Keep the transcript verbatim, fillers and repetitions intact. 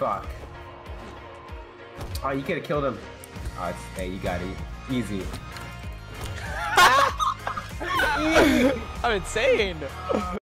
fuck. Oh, you could have killed him. Oh, it's, hey, you got it. Easy. I'm insane.